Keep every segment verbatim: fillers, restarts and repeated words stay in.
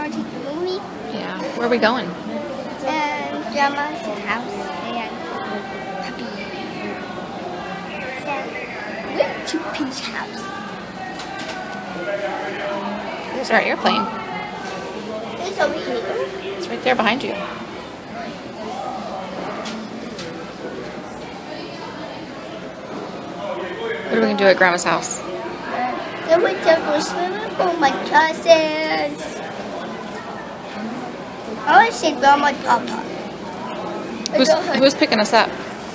want to see the movie. Yeah. Where are we going? And Grandma's house and Puppy. So, we're to Peach house. There's our airplane. It's over here. It's right there behind you. What are we going to do at Grandma's house? Uh, then we go to swimming pool, my cousins. I want to see Grandma and Papa. Who's, who's picking us up?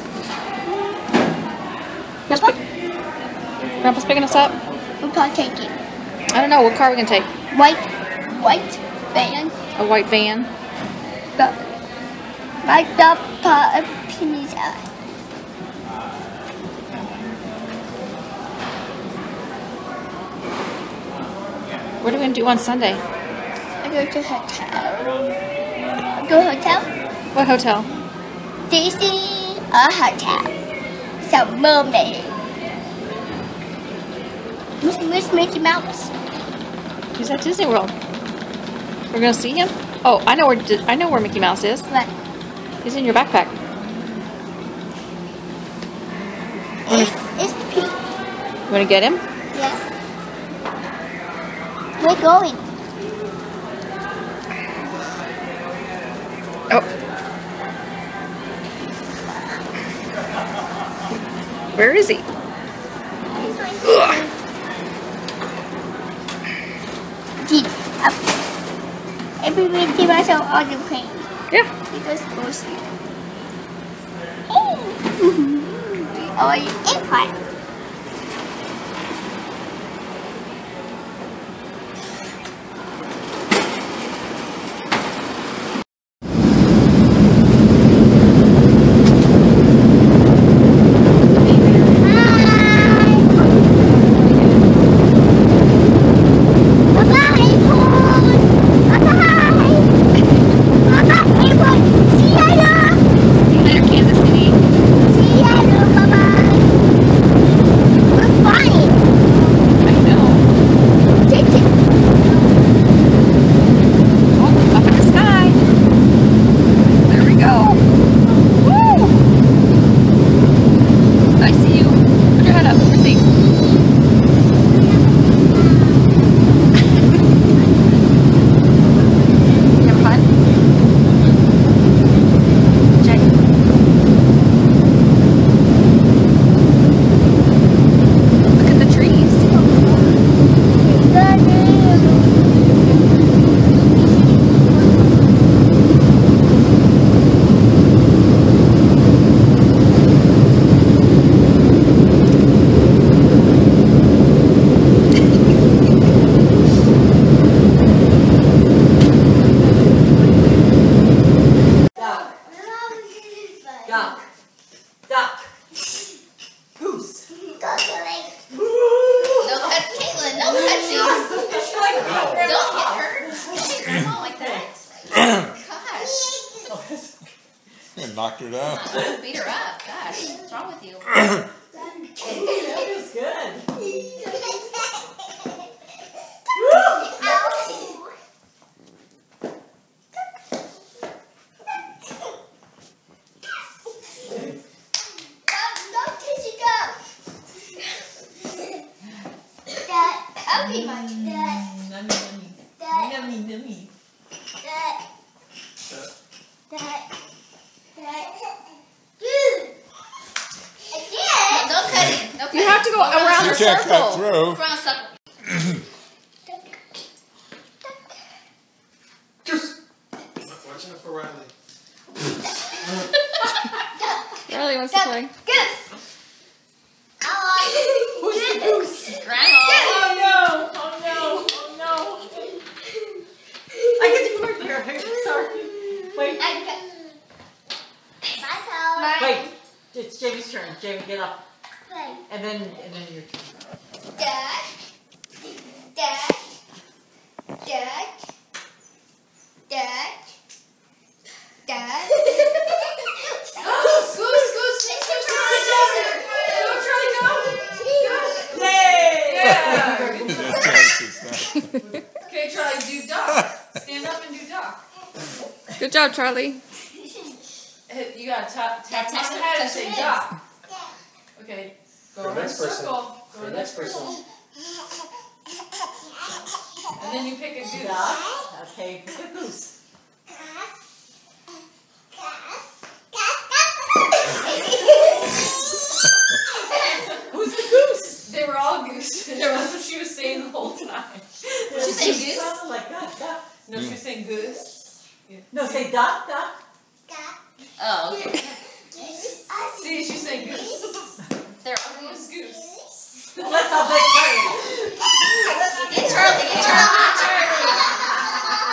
Who's Papa? pick, Grandpa's picking us up? We'll probably take it. I don't know. What car are we going to take? White, white van. A white van? The, like the Puppy's eye. What are we going to do on Sunday? I go to hotel. I go hotel. What hotel? Disney a hotel. Some mermaid. Where's, where's Mickey Mouse? He's at Disney World. We're going to see him? Oh, I know where Di- I know where Mickey Mouse is. What? He's in your backpack. It's, it's pink. You want to get him? Yeah. We're going. Oh. Where is he? Deep up. Everybody give us all the plane. Yeah. Because goes here. Hey. Oh, you airplane. Duck. Duck. Goose. Don't touch Caitlin. Don't touch you. Don't hit her. Don't hit Grandma like that. Gosh. I knocked her down. Beat her up. Gosh. What's wrong with you? That was good. Okay, my dad. Nummy, nummy. Nummy, nummy. Dad. Dad. Dad. Dude. Again. No, don't cut it. Don't cut You have to go around You the can't circle. cut through. Around the circle. Just watching out for Riley. Riley wants to play. Goose. Who's the goose? Grandma. Oh no! Oh no! Oh no! I get to come back here. I'm sorry. Wait. Bye, Wait. It's Jamie's turn. Jamie, get up. Play. And then, and then your turn. Dad. Dad. Dad. Dad. Dad. Goose, goose, goose. Go, Charlie, go. Yay! Yeah! That takes us down. Okay, Charlie, do duck. Stand Good job, Charlie. You gotta tap, tap touch on the the- head and touch say the dot. Okay, go For around the the next person. circle. Go For around the next person. And then you pick a goose. Okay, pick a goose. Who's the goose? They were all goose. That's what she was saying the whole time. She said goose? Sounded like duck, duck. No, she was saying goose. No, say duck, duck. Oh, okay. See, she's saying goose. They're all goose. Goose. Let's all big Charlie. Get Charlie, get Charlie, get Charlie.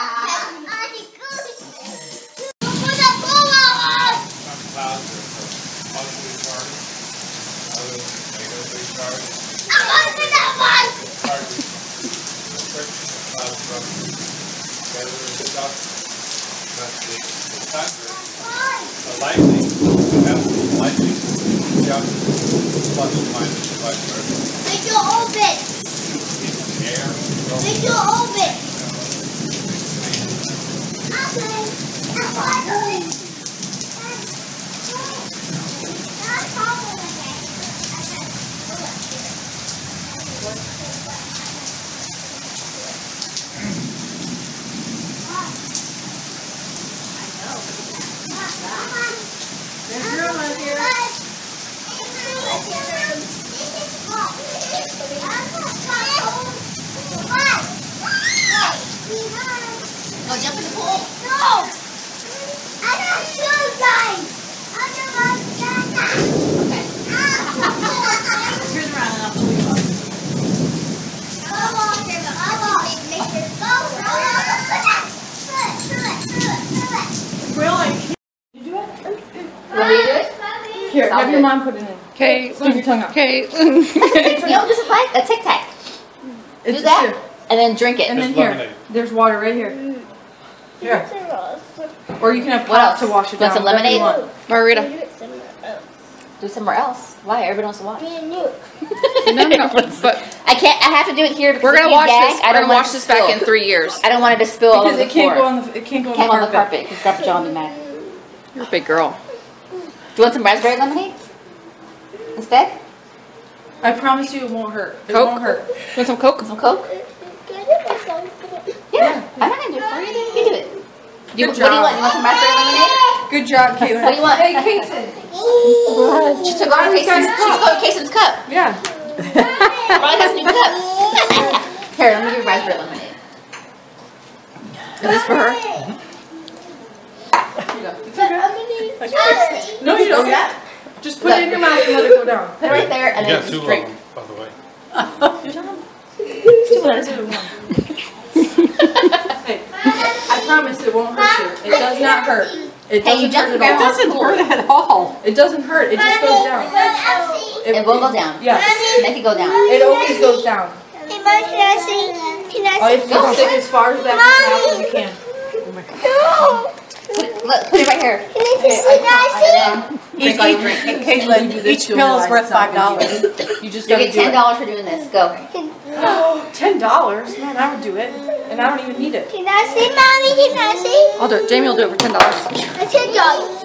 Clouds are positively charged. Others negatively charged. Charged. Friction, clouds from together and stuff. That's the, the thunder. The lightning, the lightning, just plus or minus five versa. Make your open. In the air, go. Make your open. Okay. Okay. There's room on here. Go jump in the pool. No! I don't shoot guys! I don't want that. Okay. Turn around and I'll pull you up. Come on, come on. Make it go. No, no, no. Do it, do it, do it, do it. Really? You want me to do it? Here, Sounds have your good. mom put it in. Okay. Stick your tongue out. Okay. You know, just like a Tic Tac. It's Do that, here. and then drink it. And then There's here, lemonade. there's water right here. Here. Or you can have What pop else? to wash it Want down. some whatever you lemonade? want. Margarita. Do somewhere else. Why? Everybody wants to watch. No, no, but I can't. I have to do it here because we're if gonna you watch gag, this. I We're don't gonna want watch it to this back spill. in three years. I don't want it to spill all over Because the it can't floor. go on the it can't go on Can't the on the carpet. carpet because Grandpa John will be mad. You're a big girl. Do you want some raspberry lemonade instead? I promise you it won't hurt. It Coke? won't hurt. Want some Coke? Some Coke? Yeah, I'm not gonna do it for you. You do it. You, What do you want? You want some raspberry lemonade? Good job, Caitlin. What do you want? Hey, Caitlin. She took over Casey's. She took over Casey's cup. Yeah. Riley has a new cup. Here, let me give you raspberry lemonade. is this for her? It's okay. No, you don't. Just put it in your mouth and let it go down. Put it right there and You then got two just of drink. them, by the way. Two at a time. Hey, I promise it won't hurt you. It does not hurt. It Hey, you doesn't jumped hurt grandma's at all. It doesn't hurt at all. It doesn't hurt. It just goes down. It will go down. Yes. Make it go down. It always goes down. Hey, Mom, can I see? Can All I you see? have to do is stick as far back in your mouth as you can. No! Put it, look, put it right here. Can I see? Can I see? Drink all you drink. Caitlin, each pill is worth five dollars. You just You gotta get do ten it. dollars for doing this. Go. Ten dollars? Man, I would do it, and I don't even need it. Can I see, Mommy? Can I see? I'll do it. Jamie will do it for ten dollars. I said dollars.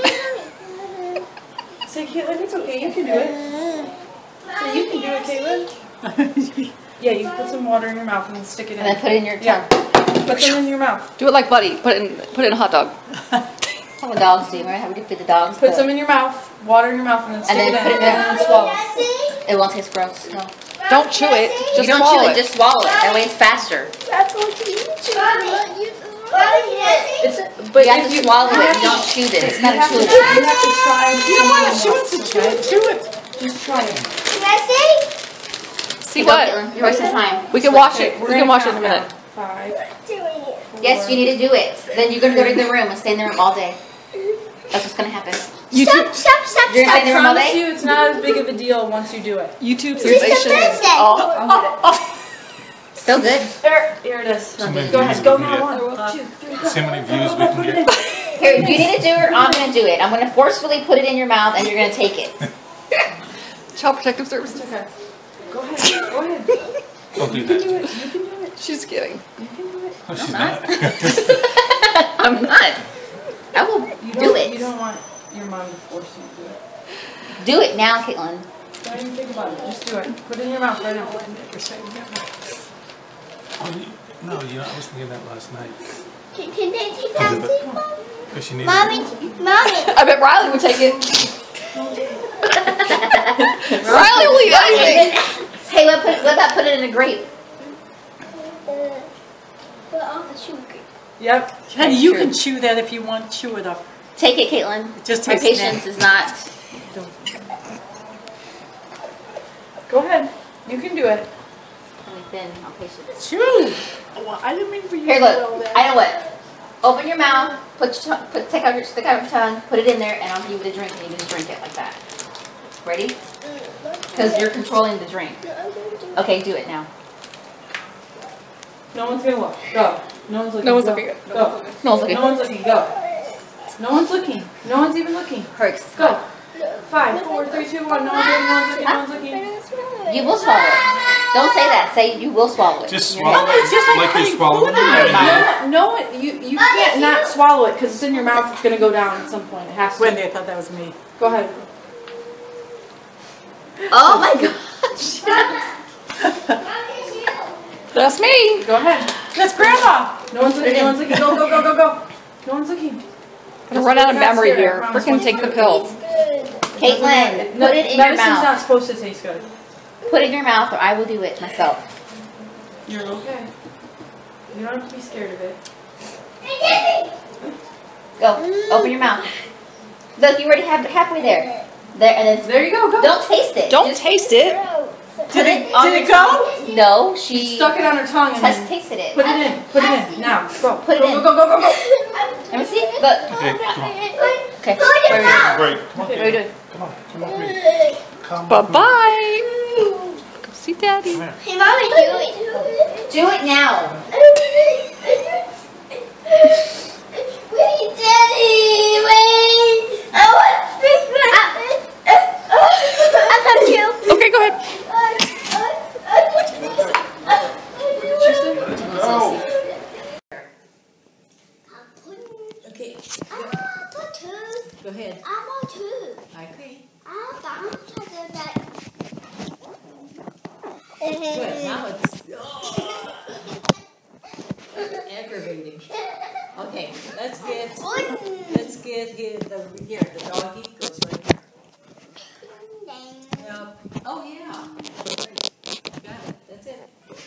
Say, Caitlin, it's okay. You can do it. So you can do it, Caitlin. Yeah, you can put some water in your mouth and then stick it in. And then put it in your Yeah. tongue. Put some in your mouth. Do it like Buddy. Put it in. Put it in a hot dog. That's what dogs do, right? How would you feed the dogs? Put the- some in your mouth, water in your mouth, and then stick then it in, put it and there. then swallow. Can I see? It won't taste gross. No. Don't chew it. Just you don't swallow chew it. Just swallow it. That way it's faster. That's what you chew. Mommy, can I see? It's, but You have if to you swallow it. You don't chew this. It's not a have to, chew. you have to try. You don't wanna chew it. chew it. Just try it. Can I see? See Go, what? Caitlin. You're wasting time. We can watch Okay, it. we're We gonna can watch it count in a minute. now. Five. Doing it. Yes, you need to do it. Then you're gonna go to the room and stay in the room all day. That's what's gonna happen. Stop, stop, stop, You're gonna stop. stay in the I room all promise day. you, it's not as big of a deal once you do it. YouTube It's a sensation. Thursday. Oh, Still good. There, here it is. many Go views ahead, go we can now. get. One, two, three, See how many views we can get. Here, you need to do it or I'm gonna do it. I'm gonna forcefully put it in your mouth and you're gonna take it. Child Protective Services. Okay. Go ahead, go ahead. Don't do You can that. do it, you can do it, She's kidding. you can do it. No, she's not. not. I'm not. don't want your mom to force you to do it. Do it now, Caitlin. Don't even think about it. Just do it. Put it in your mouth right now. Oh, you- No, you know, I was thinking that last night. Can, can they take that? Because she needed Mommy, mommy. I bet Riley would take it. Riley will eat anything. Hey, what, put, what about put it in a grape? Put off the sugar. Yep. Honey, you can chew that if you want. Chew it up. Take it, Caitlin. It just My tastes patience nasty. is not. Go ahead. You can do it. Really thin on patience. Chew. Well, I didn't mean for you Here, to do all look. that. I know what. Open your mouth. Put your tongue, put take out your stick out your tongue. Put it in there, and I'll give you the drink, and you just drink it like that. Ready? Because you're controlling the drink. Okay, do it now. No one's gonna look. Go. No one's looking. No one's Go. looking. Go. No one's looking. No one's looking. Go. No one's looking. No one's even looking. Hurts. Go. Five, four, three, two, one. No one's looking. No one's looking. No one's looking. You will swallow it. Don't say that. Say you will swallow it. Just in your head. swallow it. It's just like Like you're putting swallowing food in it. your Yeah. No, mouth. no, you you can't not swallow it because it's in your mouth. It's gonna go down at some point. It has to. Wendy, I thought that was me. Go ahead. Oh my gosh. That's me. Go ahead. That's Grandma. No one's looking. No one's looking. Go go go go go. No one's looking. I'm gonna run out of memory here. Freaking take the pill. Caitlin, No, put it in your medicine's mouth. not supposed to taste good. Put it in your mouth, or I will do it myself. You're okay. You don't have to be scared of it. Go. Open your mouth. Look, you already have halfway there. There, and then There you go. Go. don't taste it. Don't Just taste it. put it on Did your it go? tongue. No, she Stuck it on her tongue and has then tasted it. put it in. Put it in. Now. Go. Put it go, in. Go go go go go. Let me see. Look. Okay, come on. Okay. What are we doing? Great. Come on, What are we doing? come on. Come on, please. Come Bye on. bye. Go see Daddy. Come here. Hey, mommy, do it. Do it now. Wait, Daddy, wait. I want big I got you. Okay, go ahead. Go. Okay, I want two. go ahead. I want two. Okay. I want to do that. Good. Now it's aggravating. Okay, let's get let's get here the here the doggy goes right here. Yep. Oh yeah. Got it. That's it.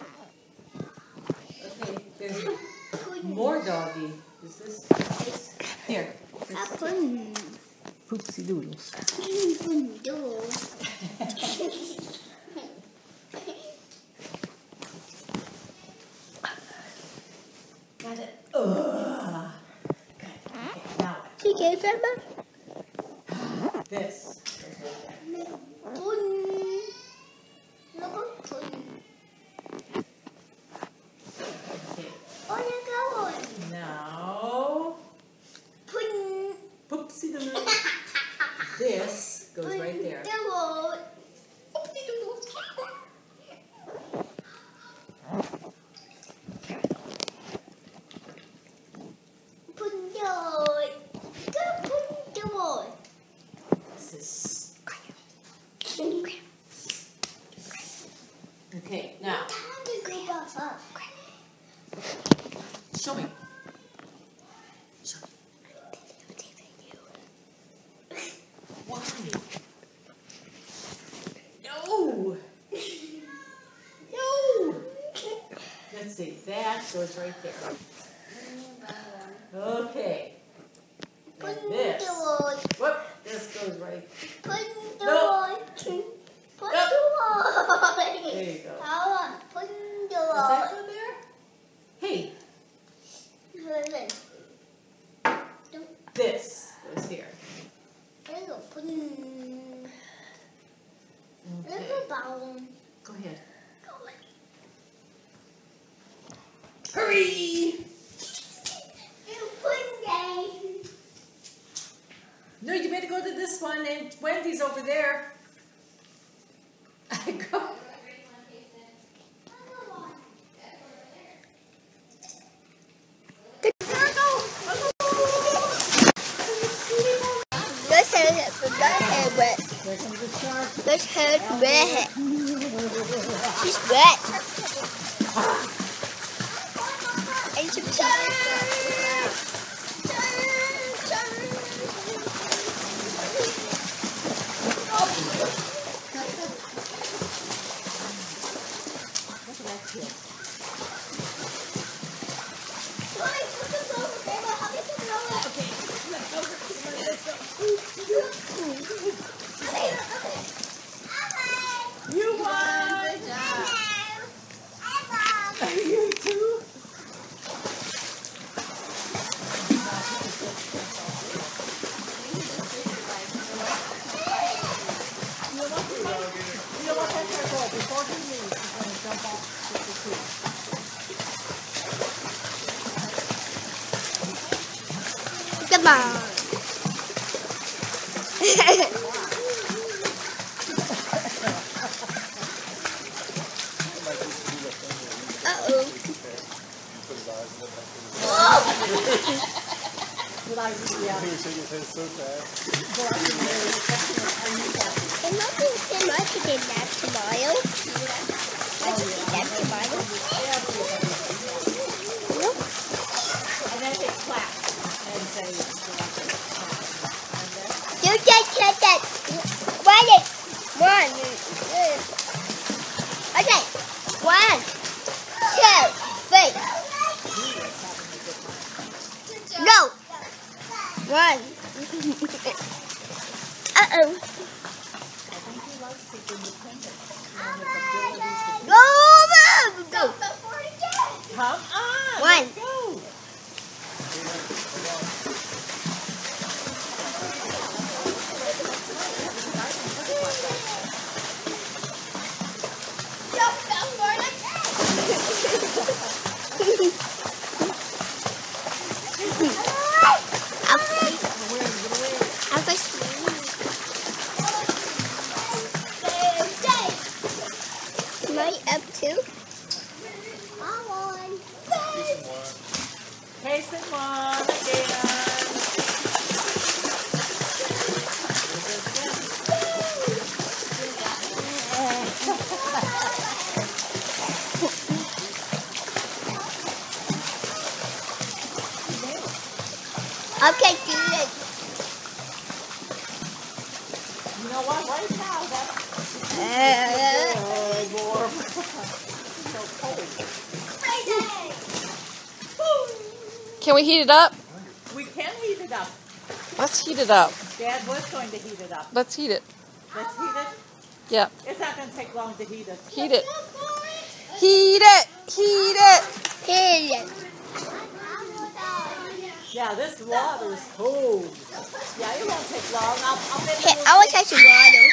Okay. There's more doggy. Is this, is this here? This poopsie doodles. Got it. Ugh. Good. Okay. Now Okay, Grandma. this. Okay. Now poopsie doodle. This goes right there. This is okay. Now show me. Show me. Why? No. No. Let's see. That goes right there. Okay. And this. Whoop. This goes right. No. There you go. Is that good there? Hey. This goes here. Okay. Go ahead. Hurry! No, you better go to this one, and Wendy's over there. Go. turned red. She's red. And she's You won! Good job. You too? You know what? That's our goal. Before he leaves, he's going to jump off the tree. come on. Uh-oh. But I, yeah. He was shaking his head so fast. I'm not going to much to get that tomorrow. Let's get that tomorrow. Nope. And then they clap and say, You just said that. One. One. Okay. One. Two. Three. No. One. Uh-oh. Go, move. Go. come on, One. let's go. Am I up too? I'm on. Case and one again. Okay, do it. You know what? Right now, that's Uh, good, warm. So cold. Can we heat it up? We can heat it up. Let's heat it up. Dad was going to heat it up. Let's heat it. Let's heat it. Yeah. It's not going to take long to heat it. Heat it. Heat it. Heat it. Here. Yeah, this water is cold. Yeah, it won't take long. I'll, I'll make Hey, it. I want to touch the water.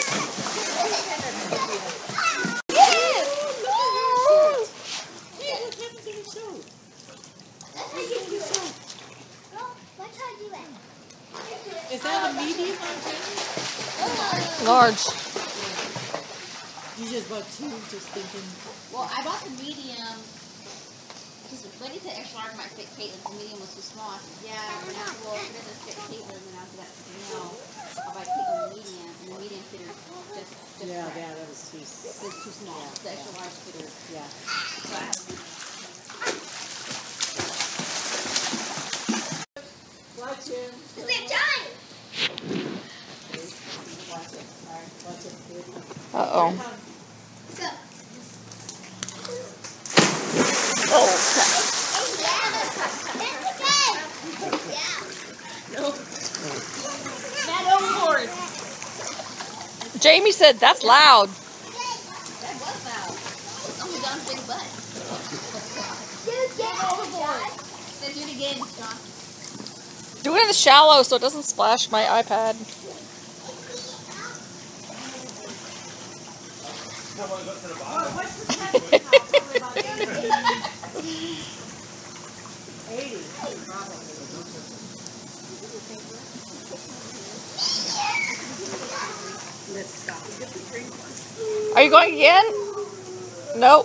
Is that a medium or Large. You just bought two, just thinking. Well, I bought the medium. Because when he said extra large might fit Caitlin, the medium was too small. I said, yeah, but now, well, if it doesn't fit Caitlin, then after that, no, I'll buy Caitlin the medium, and the medium fit her just, just Yeah, right. yeah, that was too. It's too small. The extra large fit her. Yeah. So I have Watch him. Watch it. All right, watch it. Here it comes. Uh oh. Come. Jamie said that's loud. That was loud. It's only John's big butt. Then do it again, John. Do it in the shallow so it doesn't splash my iPad. eighty, probably. Let's stop. Get the drink one. Are you going again? Nope.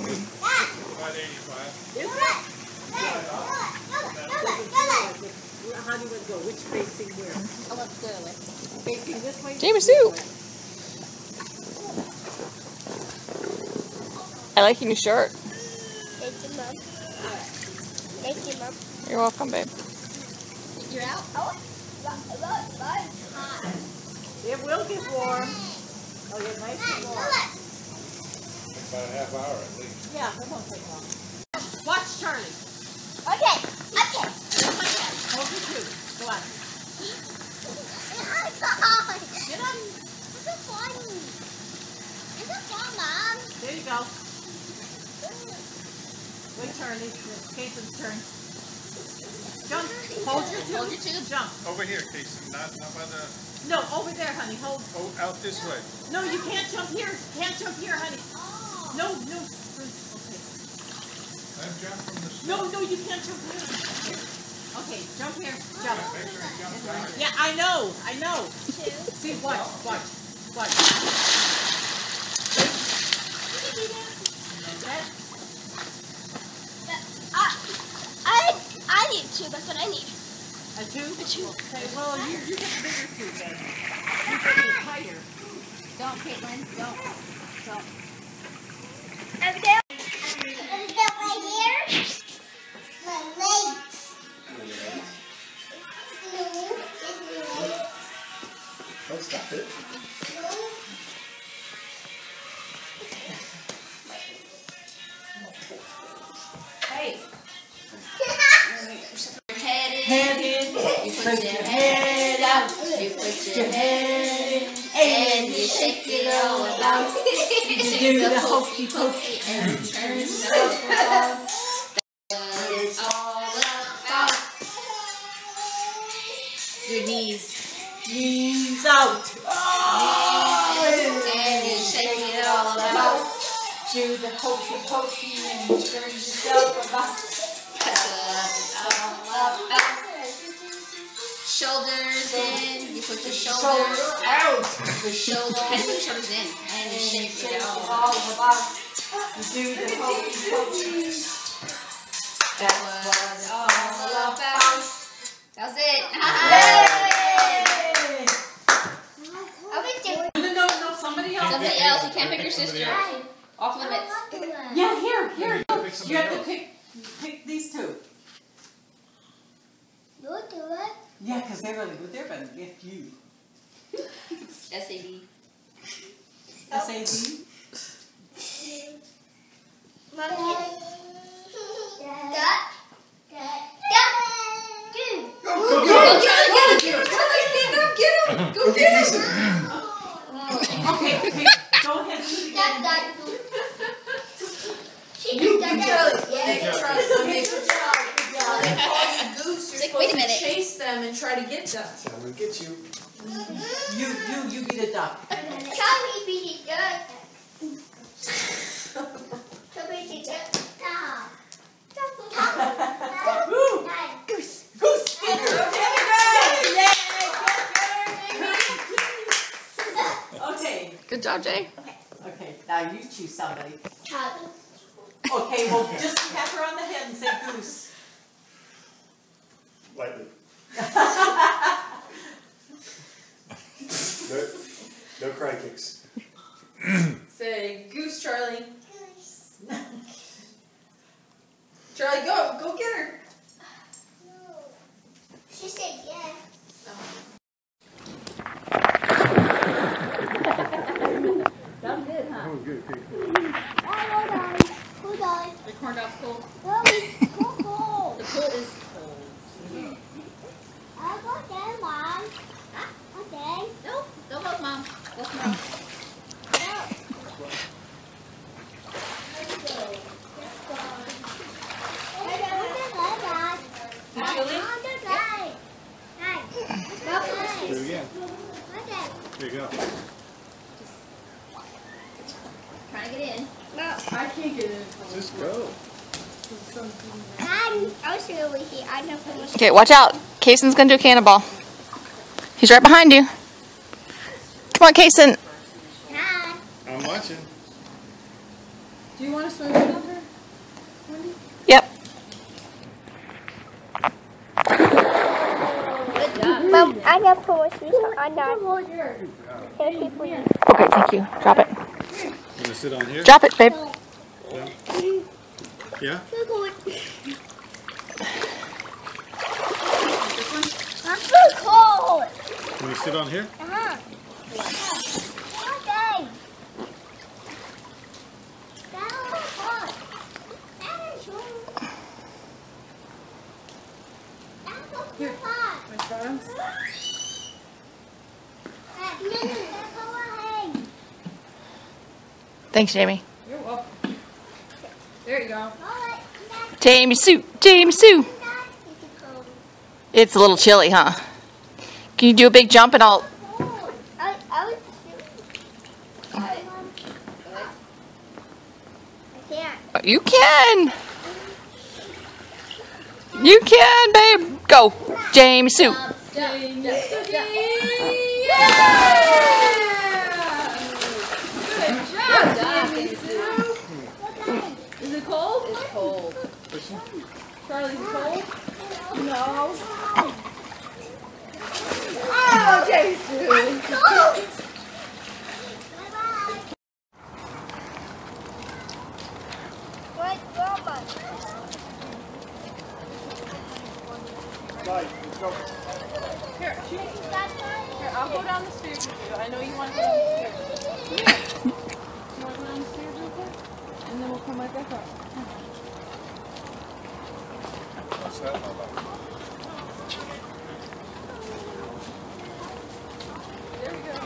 About eighty-five. Is it? how do you want to go? Which facing where? I want to go away. Facing this way? Jamie Sue. I like your new shirt. Thank you, Mom. Thank you, Mom. You're welcome, babe. You're out? Oh, look, look, look. Hot. It will get warm. Oh, you're nice and warm. Look. About a half hour at least. Yeah, that won't take long. Watch Charlie. Okay, okay. Just like that. Hold your shoe. Go on. Get on. This is fun. This is fun, Mom. There you go. Wait, Charlie. It's Caitlin's turn. Jump. Hold your tube. Hold your tube. Jump. Over here, Casey, not, not by the, No, over there, honey. Hold. oh, out this way. No, you can't jump here. Can't jump here, honey. No, no. Okay. Let him jump from the No, no, you can't jump here. Okay, jump here. Jump. Make sure he jumps down. Yeah, I know. I know. See, watch, watch, watch. That- I, I, I need two. That's what I need. A tube? A tube. Okay, well, you, you get the bigger tube then. You get it tighter. Don't, Caitlin. Don't. Don't. Over there. Is that right here? My legs. No, it's my legs. Oh, stop it. No. Hey. Your head in. Head in. You put your head out. You put your head in. And you shake it all about. You do the hokey pokey and turn yourself around. That's what it's all about. Your knees. Knees out. And you shake it all about. Do the hokey pokey and turn yourself about. That's what it's all about. Shoulders in. You put your shoulders out. The shoulder. How do you put your shoulders in? And you shake it all about. all about. You do the hokey pokey. That's what it's all about. That was it. Yay! I'll be doing No, no, no, somebody else. Somebody else. You can't pick your sister. Off limits. Yeah, here, here. You pick You somebody have to else. pick, pick these two. You do it. Yeah, because they're really good. They're better than you. S A D. S A D. Mom, can Duck. Duck. Dude. Go get him! Go get him! Okay, okay. Go ahead. Do it Duck, again. duck. She can duck, duck. They try to make a job. They call you goose. You're Like, supposed wait a to minute. chase them and try to get them. I'm gonna get you. You, you, you be the duck. Tommy be the duck. Tommy be the duck. Woo! Goose. Goose finger. Okay, Okay. Good job, Jay. Okay, now you choose somebody. Tommy. Okay, well, just tap her on the head and say goose. Lightly. No, no cry kicks. Say goose, Charlie. Charlie, go, go get her. She said yes. That was good, huh? That was good, Casey. Oh, hold on. Hold on. The corn dog's cold. Oh, it's so cold. The pool is cold. I'll go there, Mom. Okay. No, go both, Mom. Go tomorrow. No. Let's go. Let's go. Hey, on the right. Julie? On the right. Right. No, Do it again. okay. There you go. Trying to get in. I can't get in. Just go. I'm also over here. I know how much. Okay, watch out. Kaysen's gonna do a cannonball. He's right behind you. Come on, Kaysen. Hi. I'm watching. Do you want to swim with her? Yep. gonna put my sweetheart on that. Here's for you. Okay, thank you. Drop it. You gonna sit on here? Drop it, babe. Yeah? Yeah? I'm so cold. Can you sit on here? Uh-huh. Okay. That was hot. That is hot. That was hot. My thumbs. Thanks, Jamie. You're welcome. There you go. Jamie Sue. Jamie Sue. It's a little chilly, huh? Can you do a big jump and I'll... I, I was I can't. You can. You can, babe. Go. Jamie Sue. Is it cold? It's cold. Charlie, is it cold? No. Oh, Jason. What, Mama? Right, let's go. Here, here, I'll go down the stairs with you. I know you want to go down the stairs. Come here. You want to go down the stairs real quick? And then we'll come right back up. What's that all about? There we go.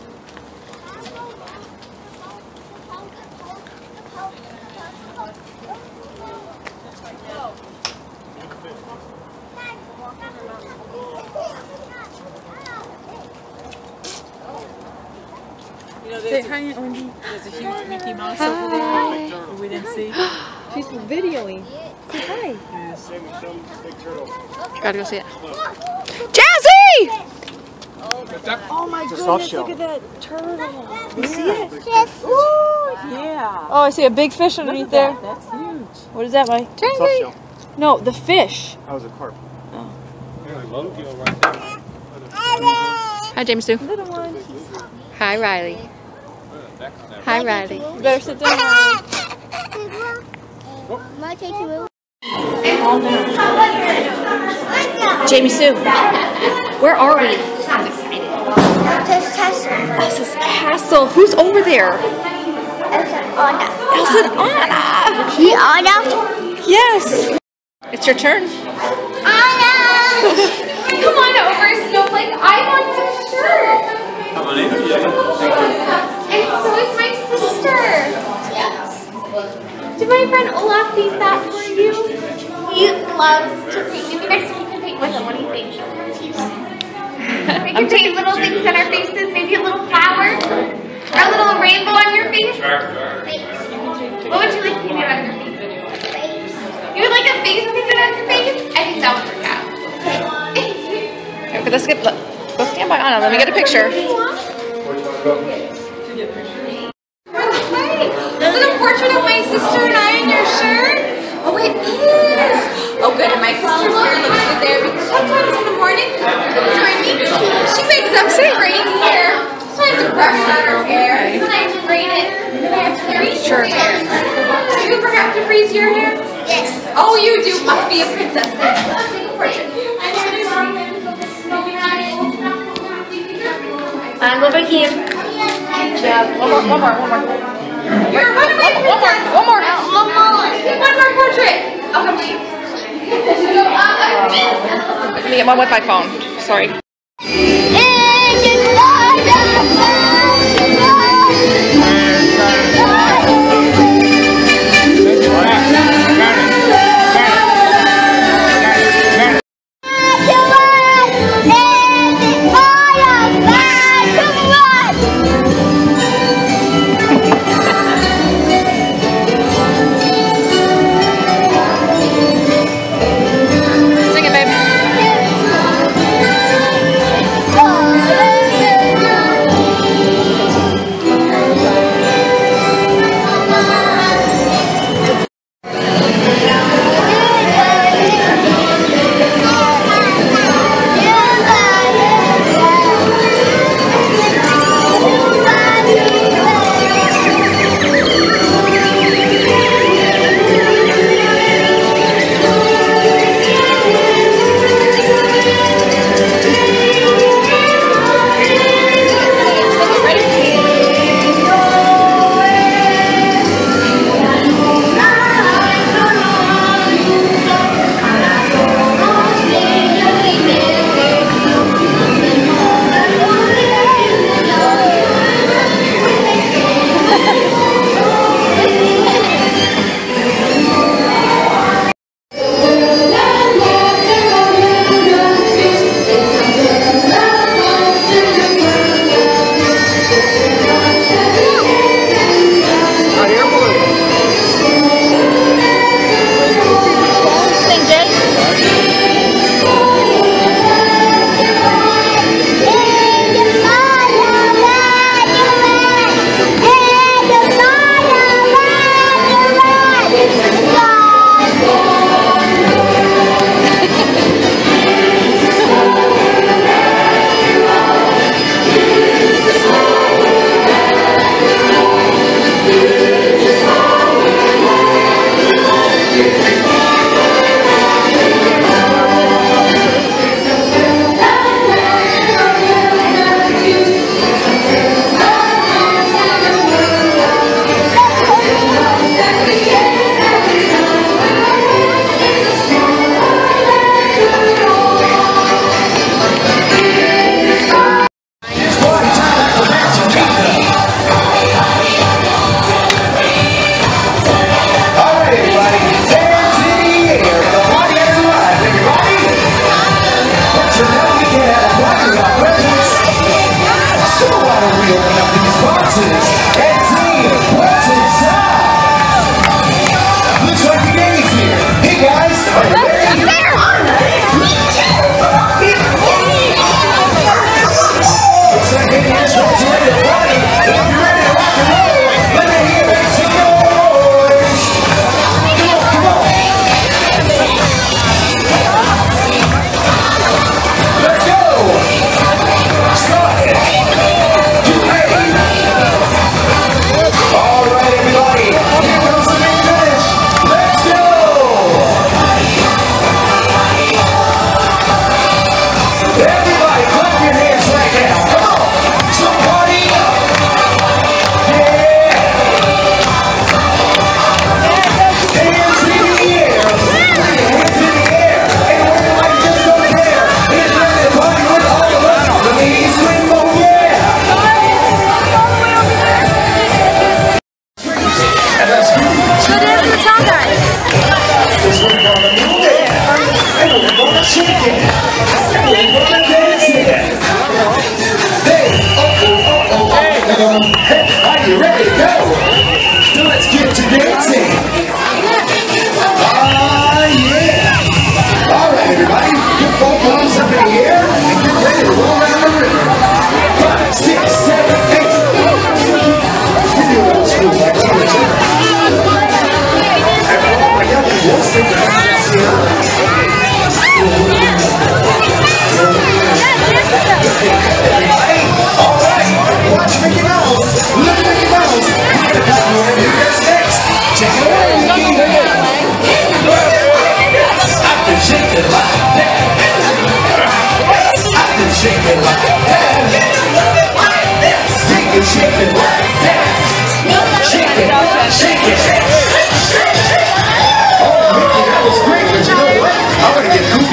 You know, there's, a, there's a huge Mickey Mouse over there that we didn't see. She's videoing. Say hi. Same with some big turtle. Gotta go see it. Jazzy! Oh my It's a goodness, soft shell. look at that turtle. You see it? Yes. Ooh. Yeah. Oh, I see a big fish underneath there. That's huge. What is that, Mike? Soft shell. No, the fish. That was a carp. There's a low gill right there. Hi, James Sue. Little one. Hi, Riley. Hi, Riley. You better sit down. My take you. Jamie Sue. Where are we? I'm excited. Test test. Elsa's castle. Who's over there? Elsa Anna. Elsa and Anna. She Anna? Yes. It's your turn. Anna! Come on over, Snowflake. I want your shirt. Come on in. Yeah. And so is my sister. Did my friend Olaf paint that for you? He loves to paint. Maybe next time you can paint with him. What do you think? We can paint little things on our faces. Maybe a little flower. Or a little rainbow on your face. What would you like painted on your face? You would like a face painted on your face? I think that would work out. Okay, let's get. Go stand by Anna. Let me get a picture. Is it a portrait of my sister and I in your shirt? Oh, it is. Oh, good. And my sister's hair looks good there because sometimes in the morning, join me. She makes up some crazy hair. So I have to brush out her hair. And then I have to braid it. And then I have to freeze her hair. Do you ever have to freeze your hair? Yes. Oh, you do. Must be a princess then. Let's take a portrait. I'm over here. Good job. One more. One more. One more. You're a runaway princess. One more. Mama. One more portrait. I'll come to you. Let me get one with my phone. Sorry. Mama.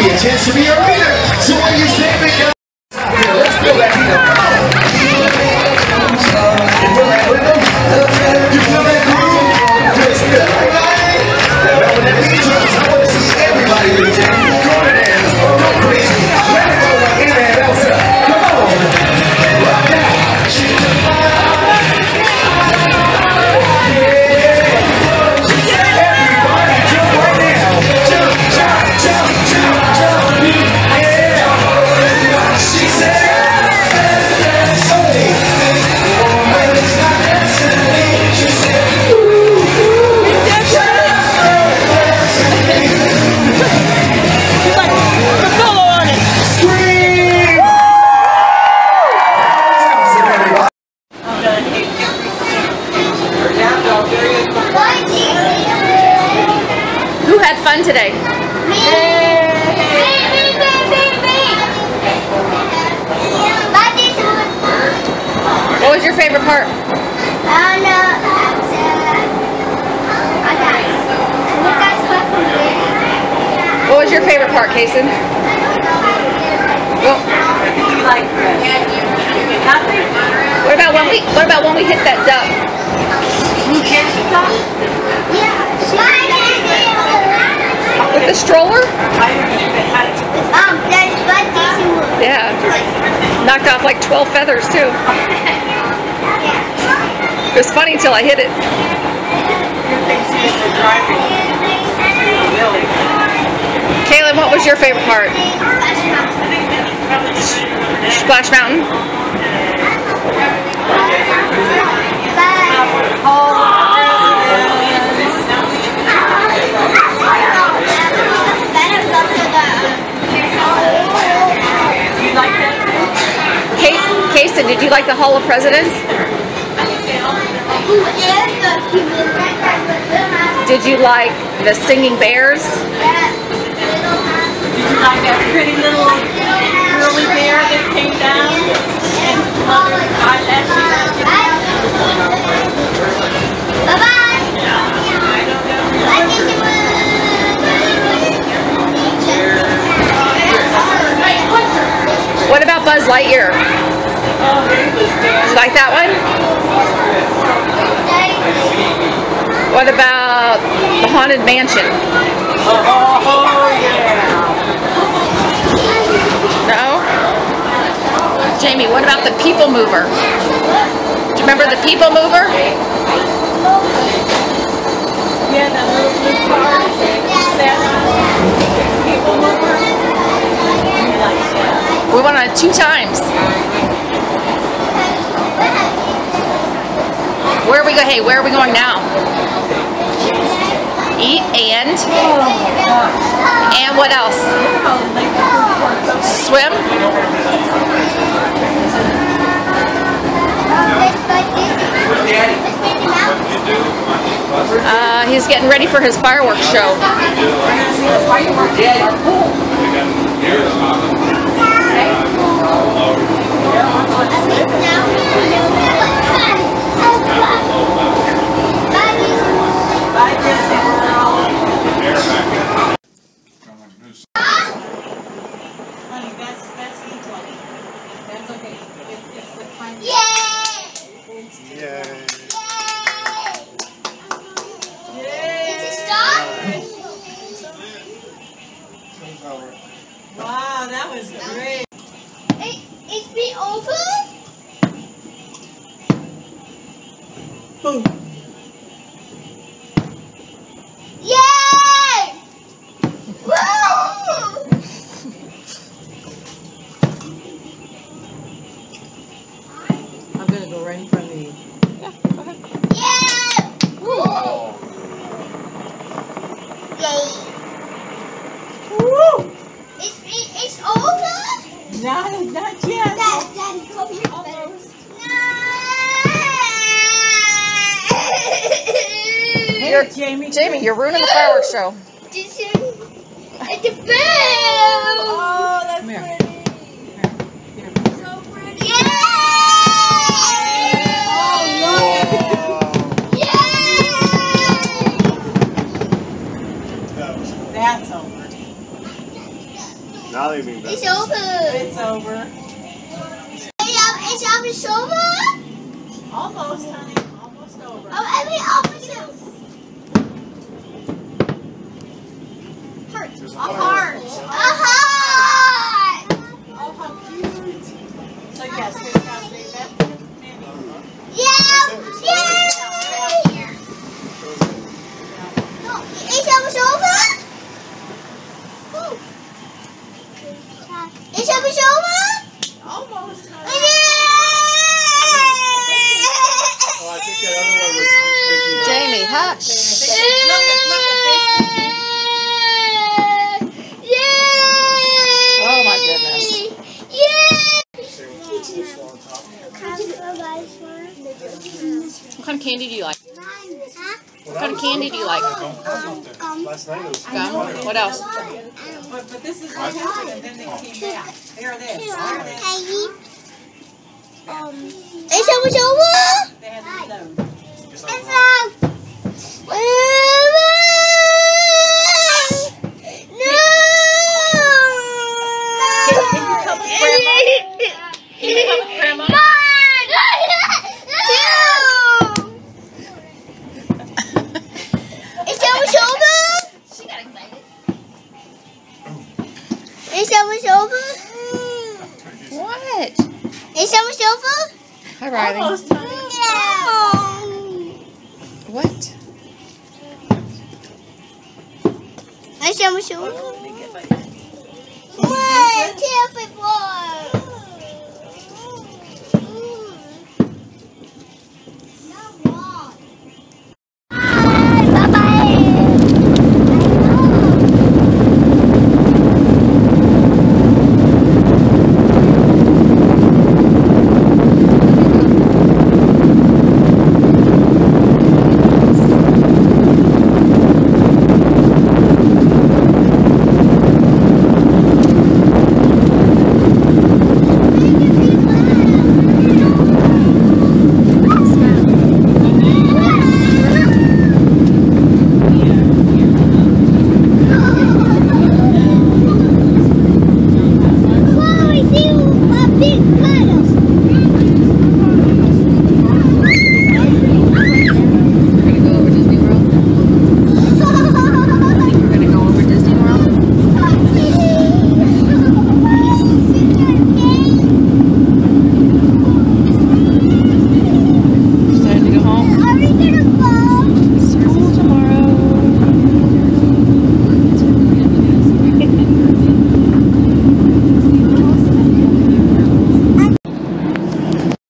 me a chance to be your leader. So what do you say, big guy? Let's feel that heat up. You feel that rhythm? You feel that groove? Feels good, right, guys? Now when that beat drops, I want to see everybody losing. Go to dance, go crazy. Let it go like in and Elsa. Come on. Rock that. Everybody jump right now. Jump, jump, jump, jump, jump. Yeah. She said, Who had fun today? What was your favorite part? What was your favorite part, Kason? Well, what about when we what about when we hit that duck? With the stroller? Yeah. Knocked off like twelve feathers too. It was funny until I hit it. Kaylin, what was your favorite part? Splash Mountain? Kason, did you like the Hall of Presidents? Did you like the Singing Bears? Did you like that pretty little curly bear that came down and mother eyelashes? Bye-bye. What about Buzz Lightyear? Did you like that one? What about the Haunted Mansion? Oh, yeah. No? Jamie, what about the People Mover? Do you remember the People Mover? Yeah, that little blue car. People Mover. We went on it two times. Where are we going? Hey, where are we going now? Eat and? And what else? Swim? Uh, he's getting ready for his fireworks show. Honey, that's that's each one. That's okay. It, it's the kind of Yay! Did it stop? wow, that was great. It, it's been over? Boom. Yay! Woo! I'm gonna go right in front of you. Yay! Woo! Yay! Woo! It's, it, it's over? Not, not yet. Dad, Daddy, come here. Almost. Hey, Jamie. Jamie, you're ruining the fireworks show. This is at the bell. Oh, that's Come here. pretty. Here, here. So pretty. Yay! Oh, look. Yay! That's over. Now they mean It's better. over. It's over. It's almost over. Almost, honey. Almost over. Oh, every opposite. Heart. There's A a heart. heart. A heart. Oh, how cute. So yes, there's got to be that. Yeah. Yeah. It's almost over. It's almost over. Almost, honey. Oh, I think that other one was Mickey Mouse. Jamie, hush. Look at, look at Oh my goodness. What kind of candy do you like? What kind of candy do you like? Last night it was Gum? What else? But, but this is what happened, and then they came back. Here it is. Here it is. It's almost over. They had to load. It's out. No. Can you come with Grandma? Can you come with Grandma? It's almost over. She got excited. It's almost over. What? It's almost over. Hi, Riley. Almost, honey. What? It's almost over. Let me get my One, two, three, four.